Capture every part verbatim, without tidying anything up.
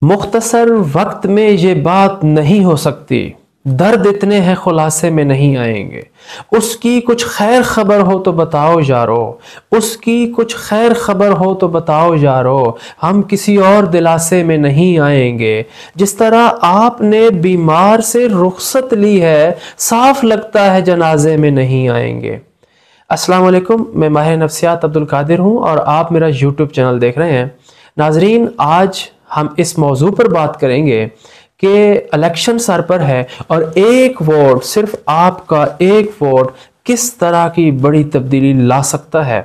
मुख्तसर वक्त में ये बात नहीं हो सकती, दर्द इतने हैं खुलासे में नहीं आएंगे। उसकी कुछ खैर खबर हो तो बताओ यारो, उसकी कुछ खैर खबर हो तो बताओ यारो, हम किसी और दिलासे में नहीं आएंगे। जिस तरह आपने बीमार से रुखसत ली है, साफ लगता है जनाजे में नहीं आएंगे। अस्सलाम वालेकुम, मैं माहिर नफ्सियात अब्दुल कादिर हूँ और आप मेरा यूट्यूब चैनल देख रहे हैं। नाजरीन, आज हम इस मौजू पर बात करेंगे कि इलेक्शन सर पर है और एक वोट, सिर्फ आपका एक वोट किस तरह की बड़ी तब्दीली ला सकता है।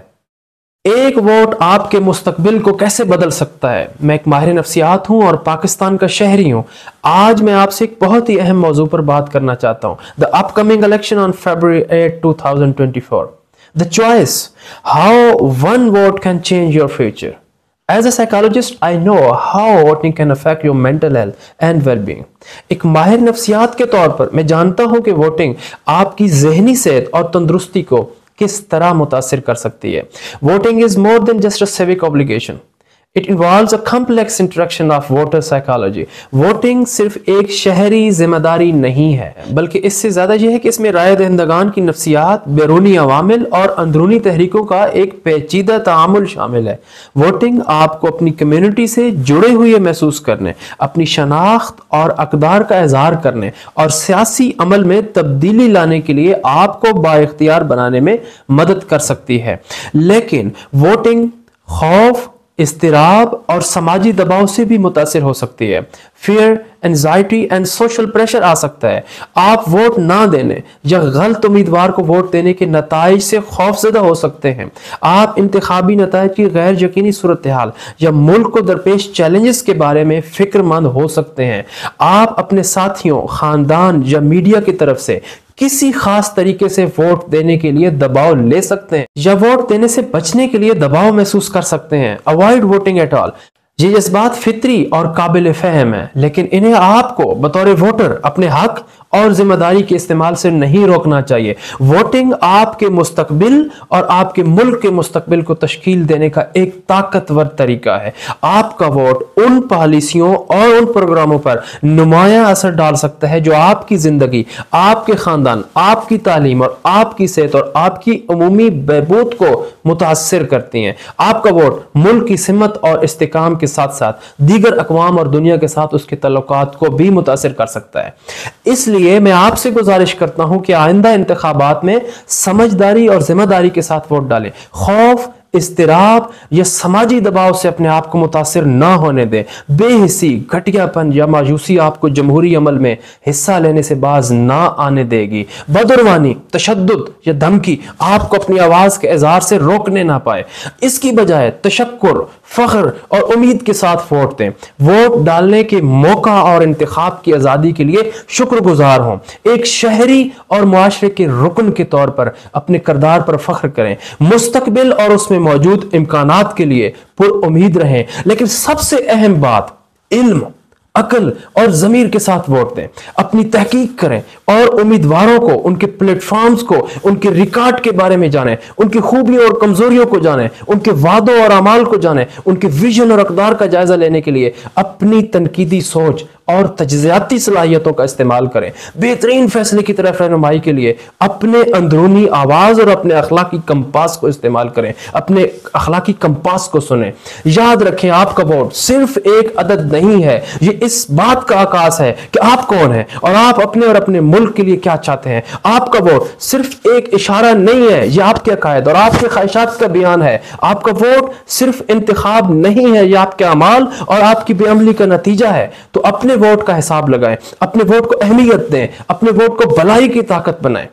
एक वोट आपके मुस्तकबिल को कैसे बदल सकता है। मैं एक माहिर नफ्सियात हूँ और पाकिस्तान का शहरी हूँ। आज मैं आपसे एक बहुत ही अहम मौजू पर बात करना चाहता हूँ। The upcoming election on February eighth two thousand twenty-four. The choice, how one vote can change your future. As a psychologist, I know how voting can affect your mental health and well-being. एक माहिर नफ्सियात के तौर पर मैं जानता हूं कि voting आपकी ज़हनी सेहत और तंदुरुस्ती को किस तरह मुतासिर कर सकती है। Voting is more than just a civic obligation. It involves a complex interaction of voter psychology. Voting सिर्फ एक शहरी जिम्मेदारी नहीं है, बल्कि इससे ज़्यादा यह है कि इसमें राय दहिंदगान की नफ्सियात, बैरूनी अवामिल और अंदरूनी तहरीकों का एक पेचीदा तामुल शामिल है। वोटिंग आपको अपनी कम्युनिटी से जुड़े हुए महसूस करने, अपनी शनाख्त और अक़दार का इज़हार करने और सियासी अमल में तब्दीली लाने के लिए आपको बाइख्तियार बनाने में मदद कर सकती है। लेकिन वोटिंग खौफ, इस्तिराब और समाजी दबाव से भी मुतासिर हो सकती है। Fear, anxiety and social pressure आ सकता है। आप वोट ना देने या गलत उम्मीदवार को वोट देने के नताइज से खौफजदा हो सकते हैं। आप इंतखाबी नताइज की गैर यकीनी सूरत हाल या मुल्क को दरपेश चैलेंजेस के बारे में फिक्रमंद हो सकते हैं। आप अपने साथियों, खानदान या मीडिया की तरफ से किसी खास तरीके से वोट देने के लिए दबाव ले सकते हैं या वोट देने से बचने के लिए दबाव महसूस कर सकते हैं। Avoid voting at all. ये जज्बात फितरी और काबिल फहम है, लेकिन इन्हें आपको बतौर वोटर अपने हक और जिम्मेदारी के इस्तेमाल से नहीं रोकना चाहिए। वोटिंग आपके मुस्तकबिल और आपके मुल्क के मुस्तकबिल को तश्कील देने का एक ताकतवर तरीका है। आपका वोट उन पॉलिसियों और उन प्रोग्रामों पर नुमाया असर डाल सकता है जो आपकी जिंदगी, आपके खानदान, आपकी तालीम और आपकी सेहत और आपकी अमूमी बहबूद को मुतासिर करती हैं। आपका वोट मुल्क की सिमत और इस्तेकाम के साथ साथ दीगर अक़वाम और दुनिया के साथ उसके तल्लुकात को भी मुतासिर कर सकता है। इसलिए ये मैं आपसे गुजारिश करता हूं कि आइंदा इंतखाबात में समझदारी और जिम्मेदारी के साथ वोट डालें। खौफ, इस्तिराब या समाजी दबाव से अपने आप को मुतासिर ना होने दें। बेहिसी, घटियापन या मायूसी आपको जमहूरी अमल में हिस्सा लेने से बाज ना आने देगी। बदरवानी, तशद्दुद या धमकी आपको अपनी आवाज के इज़हार से रोकने ना पाए। इसकी बजाय तशक्कुर, फख्र और उम्मीद के साथ वोट दें। वोट डालने के मौका और इंतखाब की आज़ादी के लिए शुक्रगुजार हों। एक शहरी और मुआशरे के रुकन के तौर पर अपने किरदार पर फख्र करें। मुस्तकबिल और उसमें मौजूद इम्कानात के लिए पुरउम्मीद रहें। लेकिन सबसे अहम बात, इल्म, अकल और जमीर के साथ वोट दें। अपनी तहकीक करें और उम्मीदवारों को, उनके प्लेटफॉर्म्स को, उनके रिकॉर्ड के बारे में जानें, उनकी खूबियों और कमजोरियों को जानें, उनके वादों और अमाल को जानें, उनके विजन और अक़दार का जायजा लेने के लिए अपनी तनकीदी सोच और तज्ज़ियाती सलाहियतों का इस्तेमाल करें। बेहतरीन फैसले की तरफ रहनुमाई के लिए अपने अंदरूनी आवाज और अपने अखलाकी कंपास को इस्तेमाल करें। अपने अखलाकी कंपास को सुने। याद रखें, आपका वोट सिर्फ एक अदद नहीं है, ये इस बात का आकाश है कि आप कौन हैं और आप अपने और अपने मुल्क के लिए क्या चाहते हैं। आपका वोट सिर्फ एक इशारा नहीं है, यह आपके अकायद और आपके ख्वाहिशात का बयान है। आपका वोट सिर्फ इंतखाब नहीं है, यह आपके अमाल और आपकी बेअमली का नतीजा है। तो अपने वोट का हिसाब लगाएं, अपने वोट को अहमियत दें, अपने वोट को भलाई की ताकत बनाएं।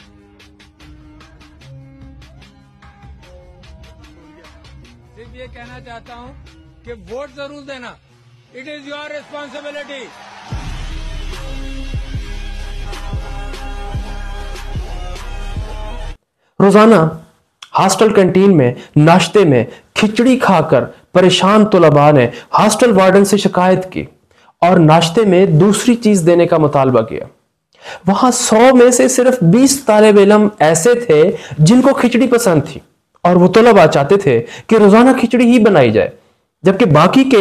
सिर्फ ये कहना चाहता हूं कि वोट जरूर देना। It is your responsibility. रोजाना हॉस्टल कैंटीन में नाश्ते में खिचड़ी खाकर परेशान तलबा ने हॉस्टल वार्डन से शिकायत की और नाश्ते में दूसरी चीज देने का मुतालबा किया। वहां सौ में से सिर्फ बीस तालिब इल्म ऐसे थे जिनको खिचड़ी पसंद थी और वो तलबा चाहते थे कि रोजाना खिचड़ी ही बनाई जाए, जबकि बाकी के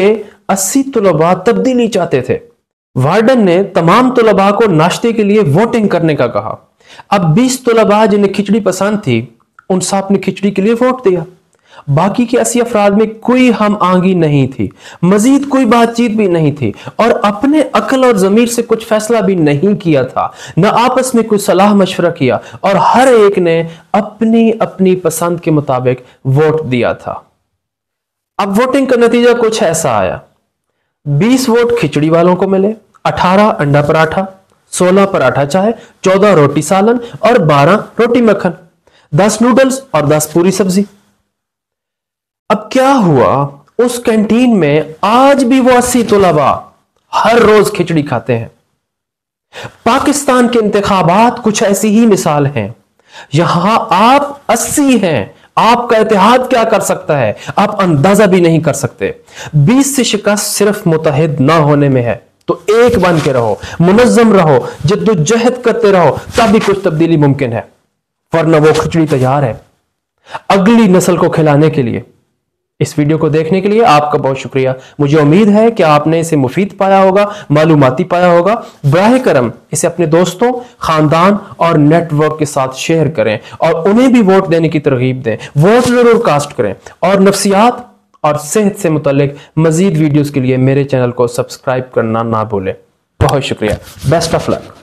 अस्सी तलबा तब्दीली चाहते थे। वार्डन ने तमाम तलबा को नाश्ते के लिए वोटिंग करने का कहा। अब बीस तलबा जिन्हें खिचड़ी पसंद थी उन सब ने खिचड़ी के लिए वोट दिया। बाकी के अस्सी अफराद में कोई हम आंगी नहीं थी, मजीद कोई बातचीत भी नहीं थी और अपने अक्ल और जमीर से कुछ फैसला भी नहीं किया था, न आपस में कोई सलाह मशवरा किया और हर एक ने अपनी अपनी पसंद के मुताबिक वोट दिया था। अब वोटिंग का नतीजा कुछ ऐसा आया। बीस वोट खिचड़ी वालों को मिले, अठारह अंडा पराठा, सोलह पराठा चाय, चौदह रोटी सालन और बारह रोटी मक्खन, दस नूडल्स और दस पूरी सब्जी। अब क्या हुआ, उस कैंटीन में आज भी वो अस्सी तलबा हर रोज खिचड़ी खाते हैं। पाकिस्तान के इंतखाबात कुछ ऐसी ही मिसाल हैं। यहां आप अस्सी हैं, आपका इत्तेहाद क्या कर सकता है आप अंदाजा भी नहीं कर सकते। बीस से शिकस्त सिर्फ मुतहद ना होने में है, तो एक बन के रहो, मुनज़्ज़म रहो, जद्दोजहद करते रहो, तभी कुछ तब्दीली मुमकिन है, वरना वो खिचड़ी तैयार है अगली नस्ल को खिलाने के लिए। इस वीडियो को देखने के लिए आपका बहुत शुक्रिया। मुझे उम्मीद है कि आपने इसे मुफीद पाया होगा, मालूमाती पाया होगा। बराह करम इसे अपने दोस्तों, खानदान और नेटवर्क के साथ शेयर करें और उन्हें भी वोट देने की तरगीब दें। वोट जरूर कास्ट करें और नफ्सियात और सेहत से मुतालिक मजीद वीडियोस के लिए मेरे चैनल को सब्सक्राइब करना ना भूलें। बहुत शुक्रिया। Best of luck.